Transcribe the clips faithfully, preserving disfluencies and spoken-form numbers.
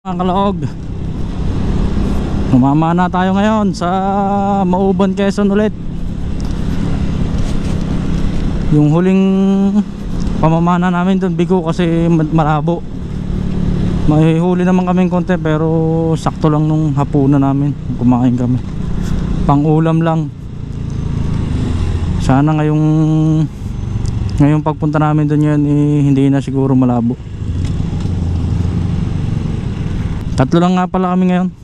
Mga kalaog, umama na tayo ngayon sa Mauban, Quezon ulit. Yung huling pamamana namin doon bigo kasi malabo. May huli naman kaming konti pero sakto lang nung hapunan namin. Kumain kami, pang ulam lang. Sana ngayong ngayong pagpunta namin doon yun eh, hindi na siguro malabo. Tatlo lang nga pala kami ngayon.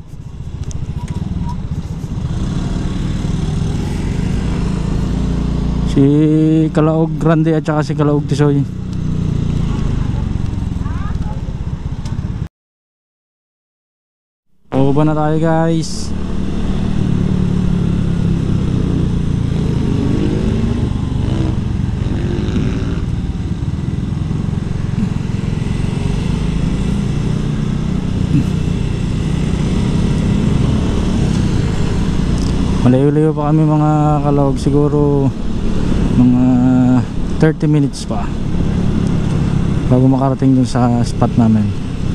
Si Kalaog Grande at saka si Kalaog Tisoy. Pauba na tayo guys. Malayo-layo pa kami mga kalawag, siguro mga thirty minutes pa bago makarating dun sa spot namin.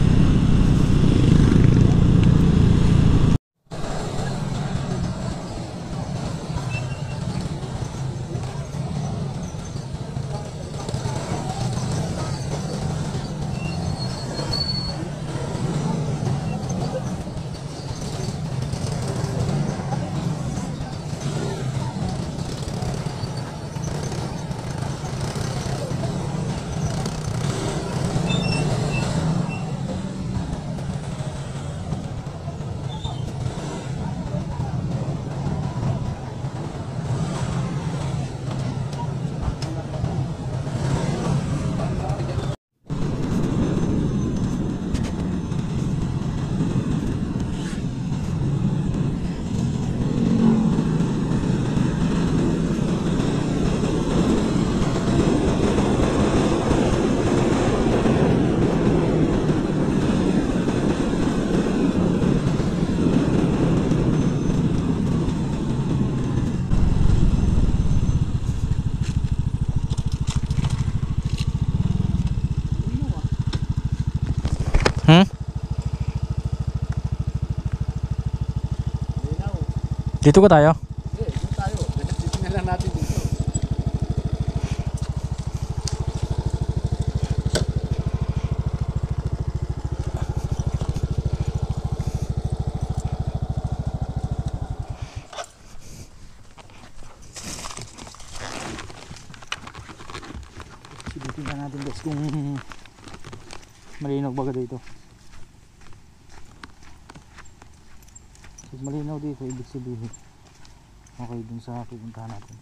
Hmm? Dito ko tayo? Hindi, dito tayo. Dito na lang natin dito. Silipin na natin guys kung malinaw baga dito. Pag malinaw dito, ibig sabihin okay dun sa pupuntahan natin.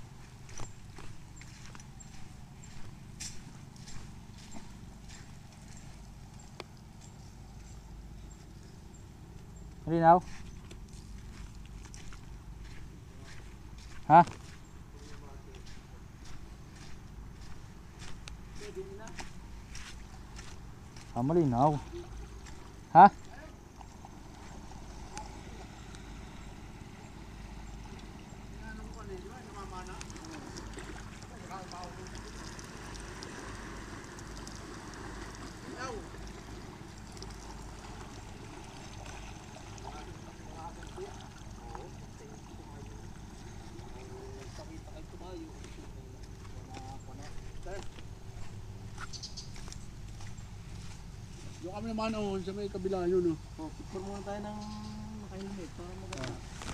Malinaw? Ha? Ah, malinaw. Ha? Yung kami naman oh, sa may kabila yun oh. Oh, picture muna tayo ng naka-helmet para maganda.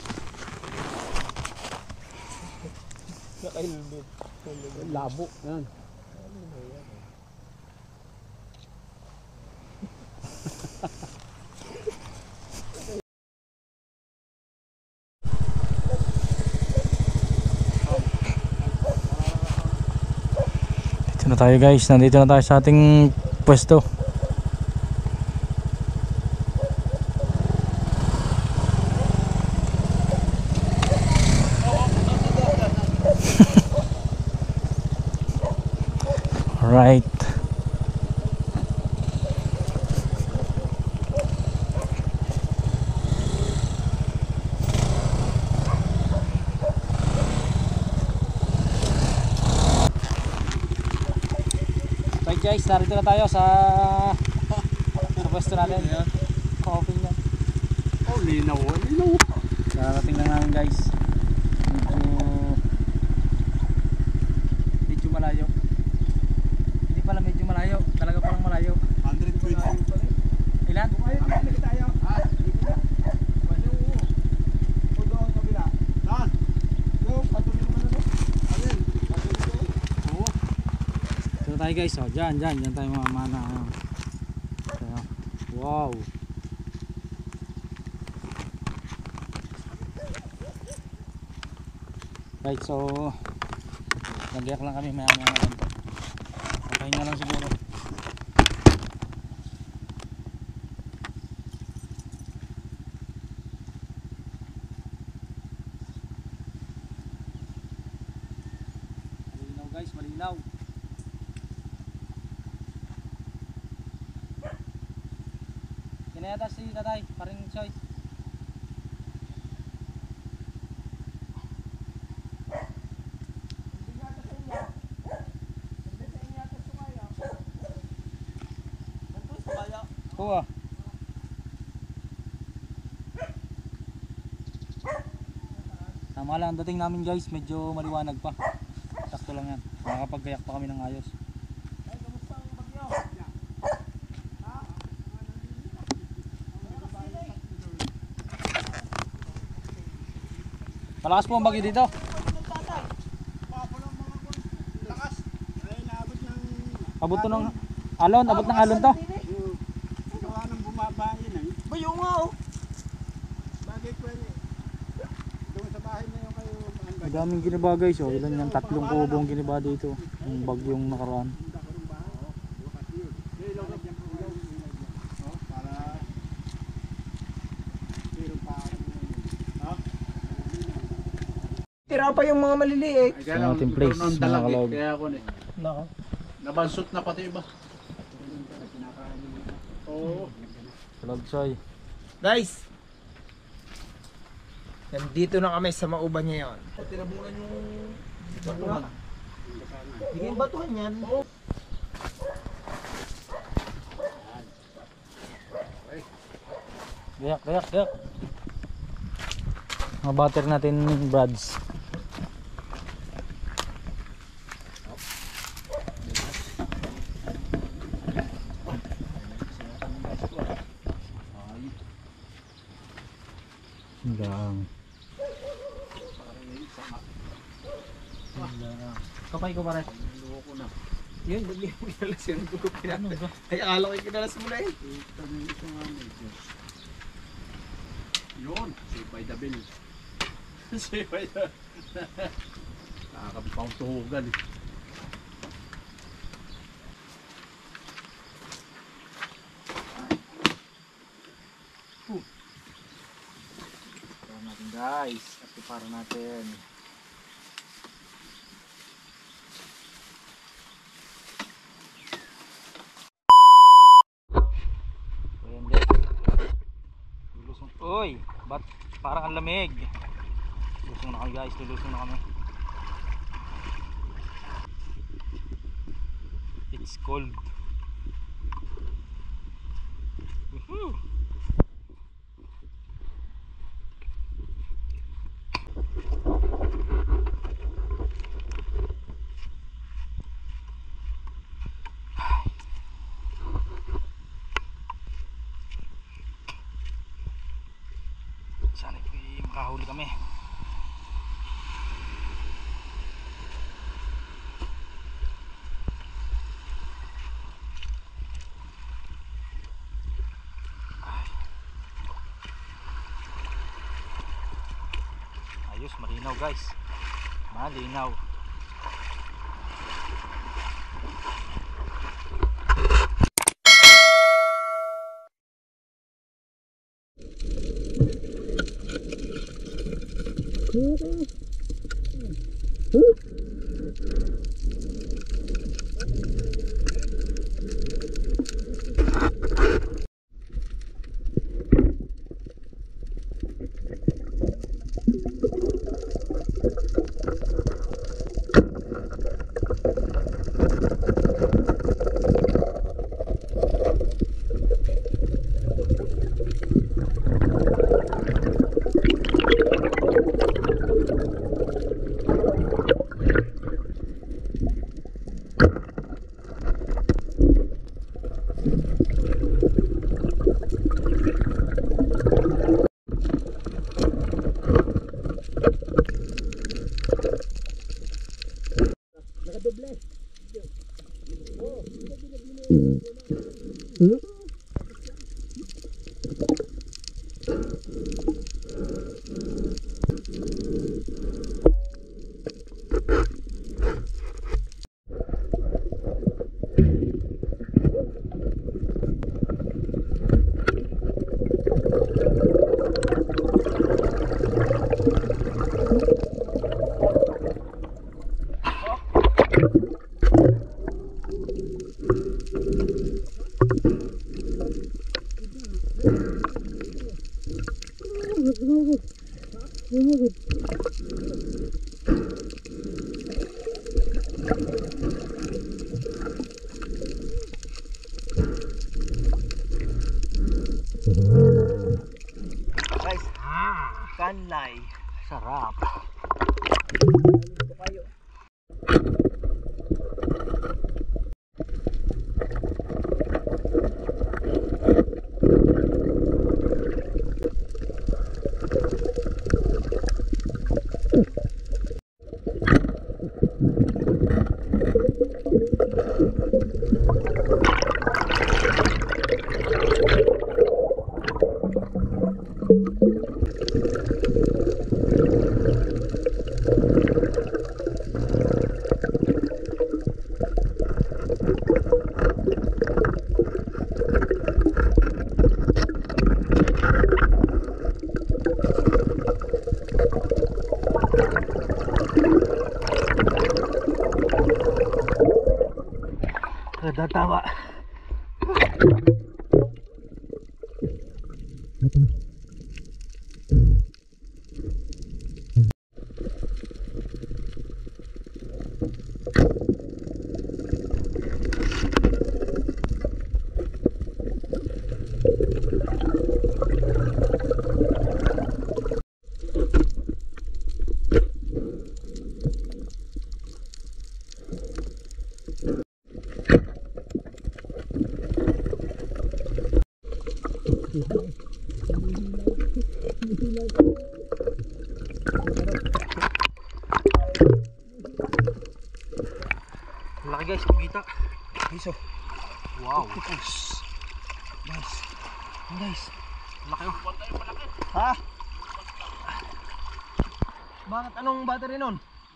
Naka-helmet. Labo. Yan. Dito na tayo guys, nandito na tayo sa ating pwesto. Right. Right guys, narito na tayo sa pwesto natin. Open yan. Oh, linaw. Linaw. Karating lang namin guys. Medyo medyo malayo. Hindi pala medyo malayo. Talaga palang malayo. one hundred twenty. Ilan? tayo. Ha? Pwede oo. O doon sa kabila. Saan? Yung patuloy naman ano? Alin? Patuloy. Oo. Dito tayo guys. Oh, dyan, dyan. Dyan tayo mamana. Tayo. Wow. Right, so nagyak lang kami maya maya lang to. Papahinga lang siguro. Malinaw guys, malinaw. Kinayata si tatay, paring choice. Oo ah. Tama lang ang dating namin guys, medyo maliwanag pa. Sakto lang yan. Makakapaggayak pa kami ng ayos. Malakas po ang bagyo dito. Abot to ng alon, abot ng alon to. Gawa ng bumaba yun eh. Bayo nga oh. Bagay pwede. Doon sa bahay na yung kayo. Ang daming giniba guys, oh. Ilan yung tatlong kubong giniba dito. Yung bagyong nakaraan. Tira pa yung mga maliliit. Sa ating place, mga kalog. Kaya ako eh. Nako. Nabansot na pati iba. Oo. Kalagsoy. Guys. Nandito na kami sa mauban niya yun. Tirabunan yung batuhan. Hindi yung batuhan yan. Gayak, gayak, gayak. Mga battery natin, Brads. Hanggang. Kapay ko pare. Loko na. Yun, ba't yung kinalas yun? Ano ba? Ay, akala ko yung kinalas mo na eh. Ito na ito nga medyo. Yun. Save by the bill. Save by the... Nakakampang tuhugan eh. Para natin guys. At para natin. Ayan guys. Lulusong. Uy! Ba't parang ang lamig? Lulusong na kami guys. Lulusong na kami. It's cold. Woohoo! Sana po makahuli kami. Ayos, malinaw guys. Malinaw. Guys, kanlay. Sarap. Natatawa. Laki guys, kumita. Guys, oh. Wow. Octopus. Guys. Oh, guys. Laki oh. Ha? Bakit anong battery nun?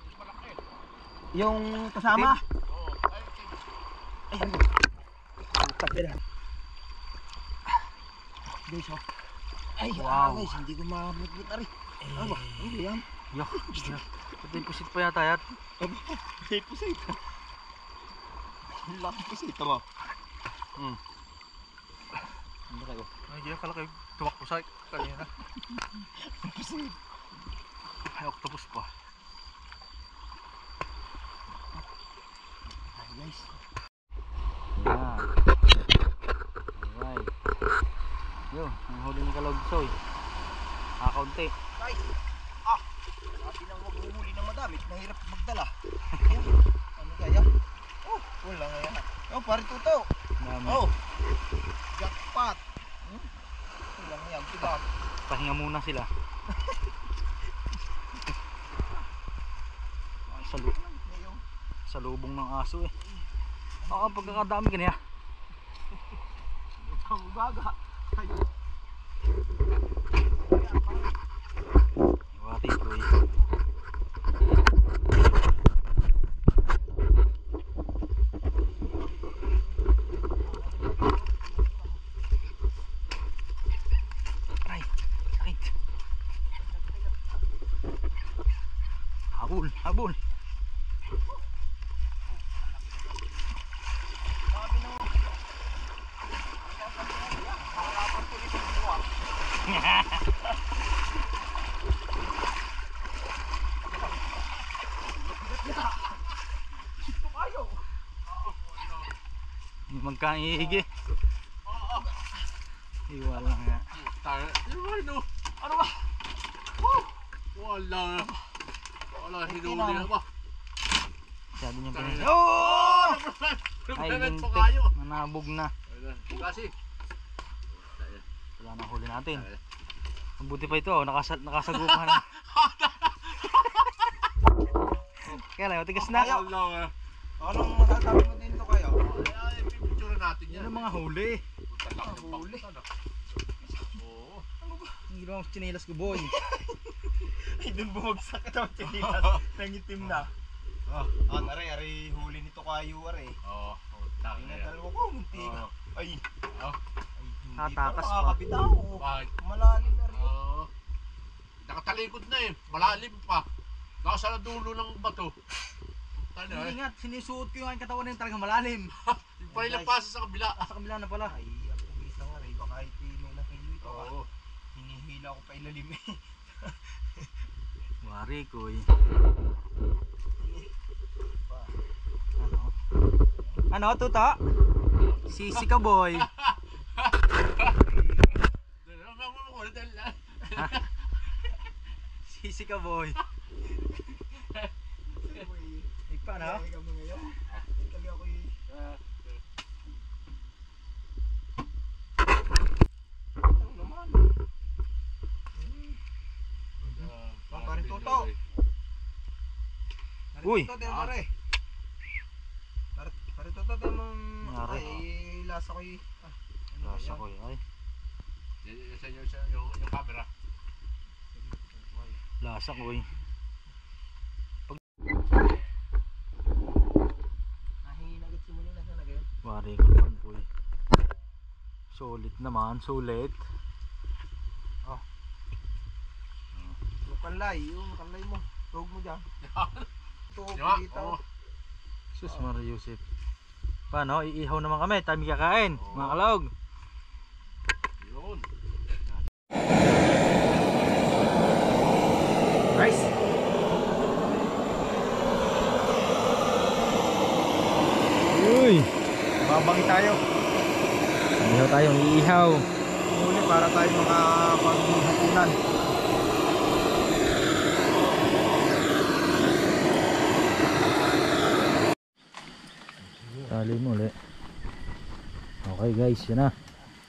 Yung kasama? Oo. Ay, ano? Tapos na. Guys, oh. Ay, wow. Guys, hindi ko makapit-pit na rin. Ano ba? Ano yan? Yak. Deposit pa yata yan. Deposit. Laki kasi ito mo. Hmm. Ano kayo? Ay, diyan kalaki. Tumakbo sa kanina. Deposit. Ay, octopus pa. Ay guys. Yan. Alright. Yo, ang huli ni Kalogsoy. Kakaunti. Guys. Ah. Sabi nang huwag humuli ng madami. Mahirap magdala. Ano kaya? Oh, wala nga yan. Oh, pare tuto. Dami. Oh. Jackpot. Hmm? Wala nga yan. Diba? Pahinga muna sila. Sa, lu sa lubong ng aso eh. Oo, pagkakadami ka niya. Ang baga. Wati ko eh. Ay, sakit. Habol, habol. Magkaihigi. Iwala lang nga. Ano? Ano ba? Wala. Wala, hinuli na ba? Sabi niya Tangina. pinag- Oh! Ay, Ay, lintik. Nanabog na. kasi. Wala na huli natin. Mabuti pa ito, oh. Nakasa nakasagupan na. Kaya lang, matigas na. Wala. Anong masasabi mo dito kayo? Ay, pipicture natin Yan yan. ang mga huli. Huli. Oo. Ang lang ang chinelas ko, boy. Ay, dun bumagsak ka daw, chinilas. Nangitim na. Ah, ah, aray, aray, huli nito kayo, aray. Oo, oh, tama Tingnan yan. dalawa ko, munti ka. Ay, Oh, ay, hindi Ah, pa takas pa. makakabitaw. bakit? Malalim na rin. Oo. Nakatalikod na eh, malalim pa. Nasa dulo ng bato. Tano eh. Ingat, sinusuot ko yung aking katawan na yung talagang malalim. Yung pala ilang pasa sa kabila. Ah, sa kabila na pala. Ay, ang pugis na nga rin. Baka ito yung nakilo ito. ah. Oo. Hinihila ko pa ilalim eh. Wari ko eh. Pa. Ano? Ano, tuta? Sisi ka, boy. Sisi ka, boy. Ay, paano? Ay, kami ngayon. Ay, kami ako eh. Ito naman. Bang, pare Toto. Pare Uy. Toto, tayo pare. Pare, pare Toto, tayo mong... Nangyari. Ay, lasa ko eh. Ah, ano Lasa kaya? ko eh. Ay, Sa inyo sa yung, yung camera. lasa ko eh. Nahihinagot si Muli na sana ngayon. Wari ko naman po eh. Solid naman, sulit. Oh. Yung kanlay, yung kanlay mo. Tawag mo dyan. Ito, Diba? dito. Oo. Sus, Maria Yusef. Paano? Iihaw naman kami. Tayo may kakain. Mga kalawag. Yun. Rice. Uy! Babangi tayo. Iihaw tayo, iihaw. Muli para tayo makapaghapunan. Tali mo ulit. Okay guys, yan na.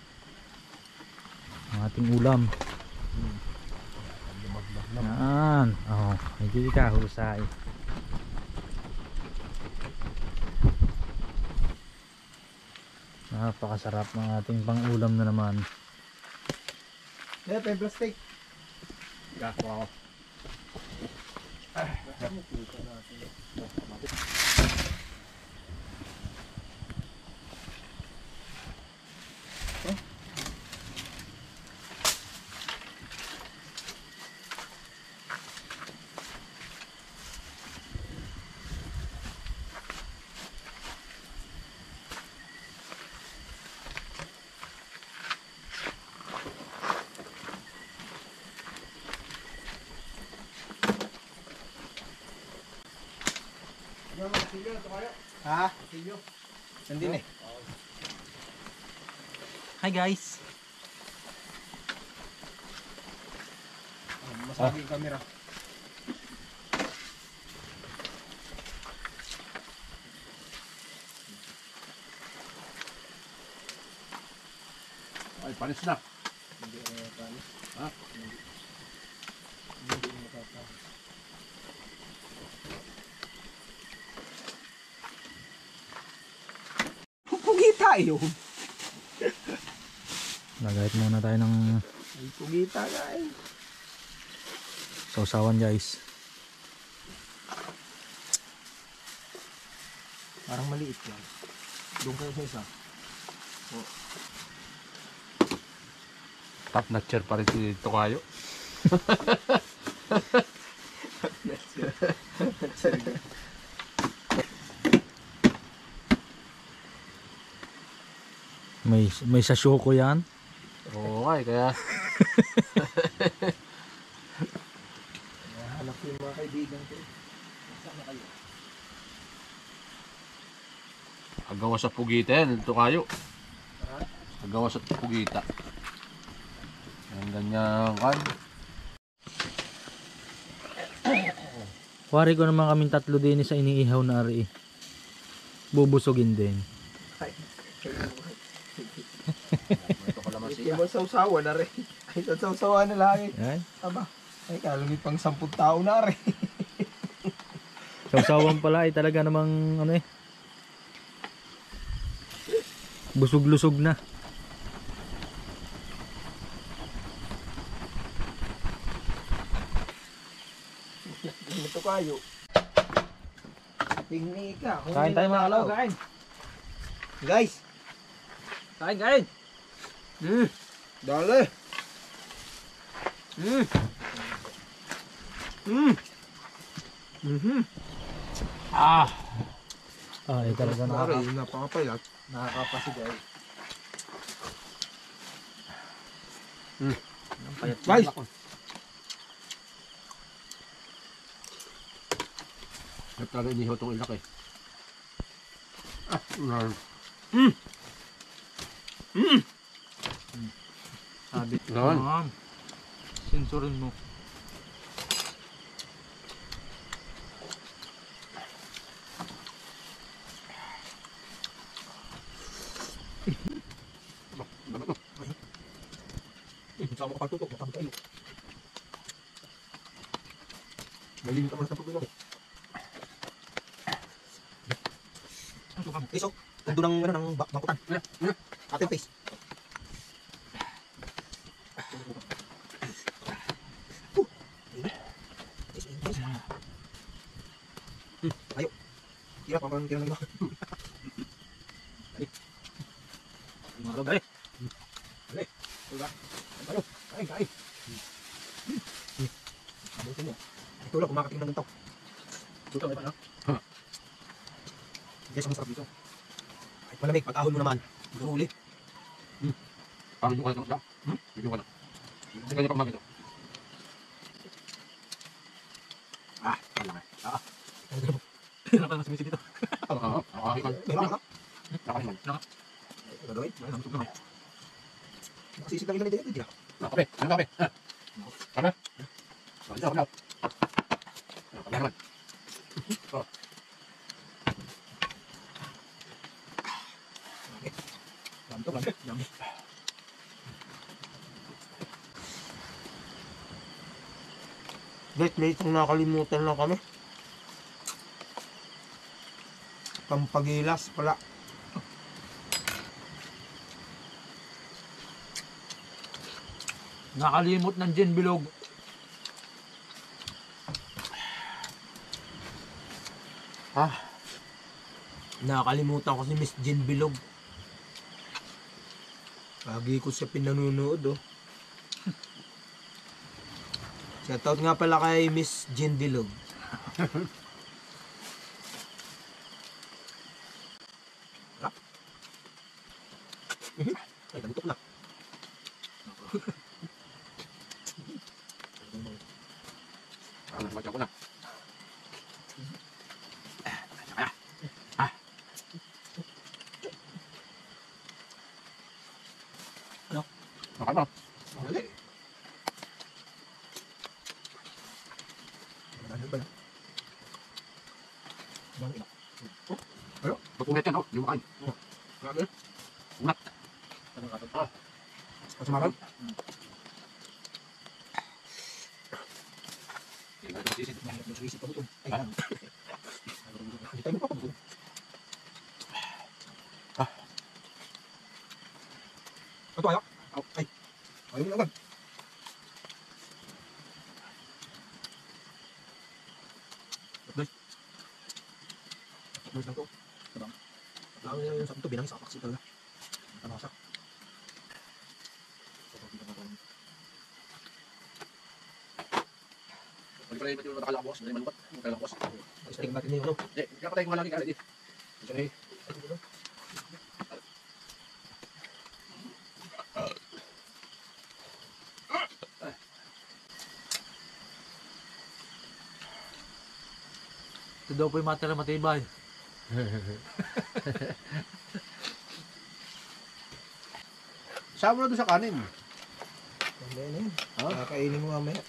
Ang ating ulam. Yan. Oh, hindi ka husay. Napakasarap ng ating pang-ulam na naman. Yeah, tayo plastic. Wow. Ha? Nandun eh. Hi guys. Masagi yung camera. Ay, panis na. Hindi ko matalis. Ha? Hindi ko matalis. Pugi tayo. Nagayat muna tayo ng Ay, pugi tayo eh. sausawan guys. Parang maliit yan. Doon kayo sa isa. Top notcher pa rin si Tokayo. May may sasyoko yan. Oo nga eh, kaya Hanap ko yung mga kaibigan ko. Saan na kayo? agawa sa pugita yan, Tokayo. Agawa sa pugita. Ang ganyan kan. Wari ko naman kaming tatlo din sa iniihaw na ari. Bubusugin din. Ito ka naman Hindi mo sausawa na rin. Ay, sausawa na lang eh. Yan. Aba, ay kalami pang sampung tao na rin. Sausawan pala ay talaga namang ano eh. Busog-lusog na. ito kayo. Tingni ka. Kain tayo mga kalaw, kain. Guys. Kain, kain. Hmm. Dali. Hmm. Hmm. Mhm. Ah. Ay, talaga Pare, nakaka... napakapayat. Nakakapasigay. Hmm. Guys. At talaga inihaw itong ilak eh. Ah, mm. Hmm. Hmm. Sabi. Yan. Ma'am. Sensorin mo. Sama ka pagtutok, matapos kayo. Malimit naman sa pagtutok. Iso, tando ng, ano, ng bak- bangkutan. Ate yung face. Hmm, ayo. Hirap ang parang tinanong mo. Mga kalaw, dali. Diba? Ayo, kain, kain. Abutin mo. Ito lang, kumakating ng ganito. Ito lang, ano? Guys, ang masarap dito. Kahit malamig, pag ahon mo naman, huli. Parang yung kalat ng isda. Hmm? Yung kalat. Kasi kanya pag magito. Ah, malaki. Ah, Hirap na sumisip dito. Ah, nakakahiman. may baka. Nakakahiman. Gagawin? Ay, namusog naman. Nakasisip lang ilan ito, hindi na. Ah, kape. Ano kape? Ah. Kape? Ah, dito, kape. Ah, kape naman. Oh. Dami to, dami. Dami. Guys, may isang nakalimutan lang kami. Pampagilas pala. Nakalimot ng gin bilog. Ah. Nakalimutan ko si Miss Jen Bilog. Lagi ko siya pinanunood, oh. Shoutout nga pala kay Miss Jen Bilog. Ah. Mhm. Ay, ganito ko na. Ah, nagmadya ko na. Ano? Nakakain mo. Dali. Ano ba yan? Ano ina? Matulit yan, oh. Yung makain. Grabe. Unat. Anong ato? Ah. Pasumakan? Hindi ka ito masisid. Nasuisip ako ito. Ay, ano? Hindi tayo magpapabuto. Ah. Ito ayaw? Ay. Ayaw mo na agad. Guys. Guys lang to. Sabang. Sabang yung sabi to, binangis ako kasi talaga. Ano sa? Hindi pala yung nakakalakbos. Hindi malubot. Hindi kalakbos. Ay, sa tingin natin yung ano. Eh, kaya patay ko nga lagi ka. Hindi. Sorry. Ito daw po yung matira matibay. Sama na doon sa kanin. Mamaya na yun. Ha? Kakainin mo mamaya.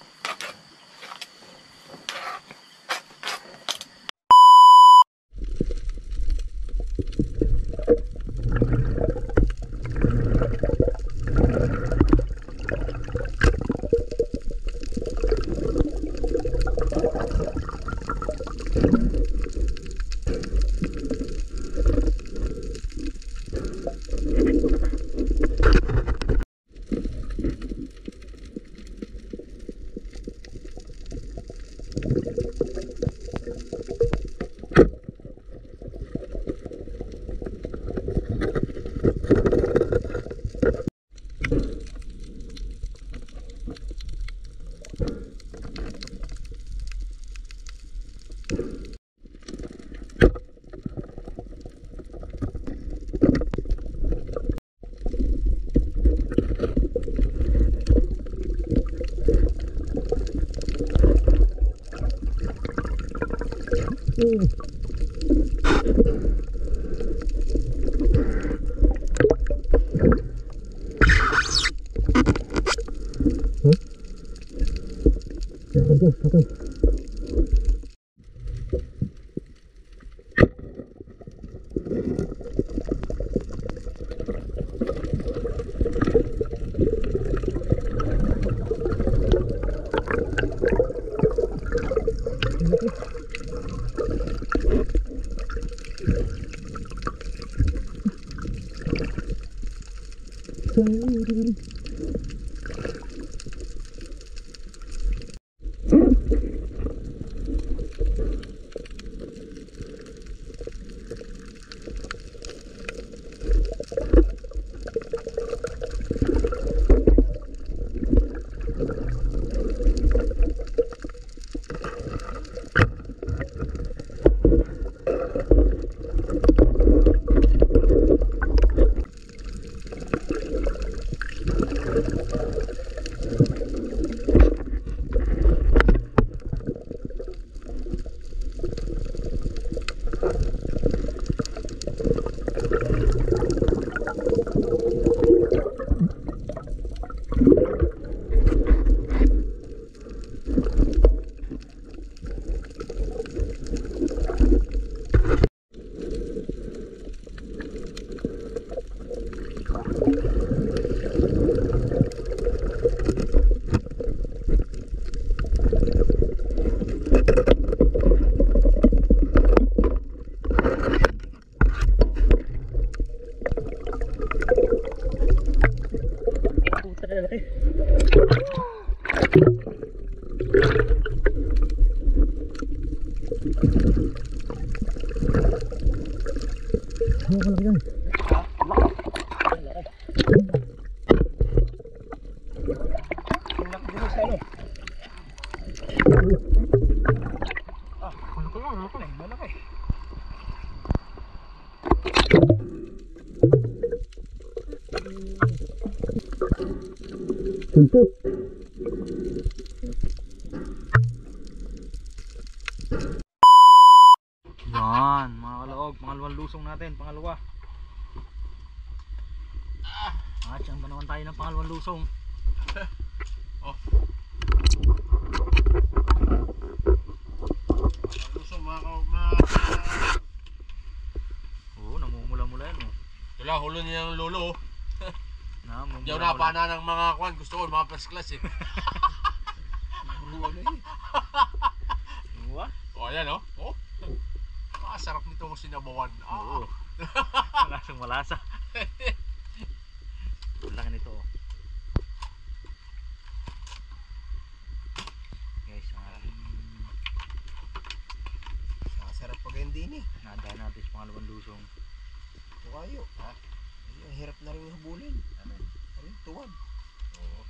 Suntok. Yan, mga kalaog, pangalawang lusong natin, pangalawa. At siyang ba naman tayo ng pangalawang lusong. Oh. Gusto mga ka... Mga... Oo, namumula-mula yan oh. Wala, hulo niya ng lolo. Namumula-mula. Diyaw na pa na ng mga kwan. Gusto ko, mga first class eh. Uwa? O, ayan o. Oh. Masarap nito kung sinabawan. Oo. Ah. Lasang malasa. Laki nito oh. Guys, ang ating Sarap pag hindi ni. nadaan natin sa pangalawang lusong. Tukayo. Ha? Ay, ang hirap na rin habulin. Ano? Ano? Tuwad. Oo.